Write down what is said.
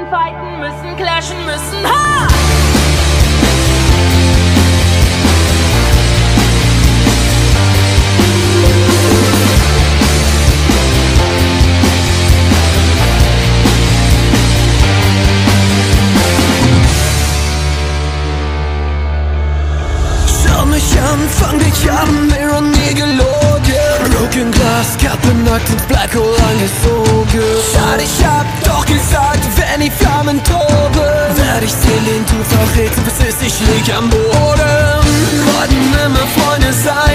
fighten müssen, clashen müssen. Ha! Fang dich an, Mirror nie gelogen. Broken Glass, Kappe nackt ins Black Hole angesogen. Schade, ich hab doch gesagt, wenn die Flammen toben, werd ich sehen, den du verrätst, bis ich lieg am Boden. Wollten immer Freunde sein.